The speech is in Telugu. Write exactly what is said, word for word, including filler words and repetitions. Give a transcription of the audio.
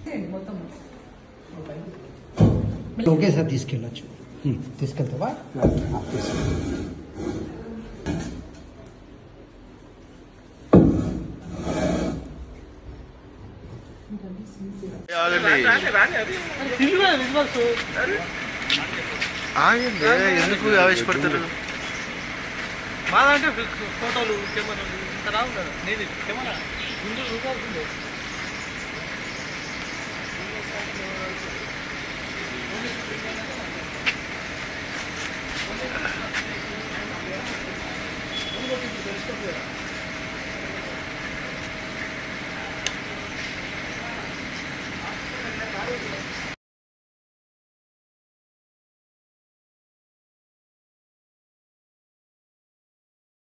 ఒకేసారి తీసుకెళ్ళచ్చు. తీసుకెళ్తావా? ఎందుకు ఆవేశపడతారు? మాదంటే ఫోటోలు కెమెరాలు ఇంత రావు కదా. నేను కెమెరా ముందు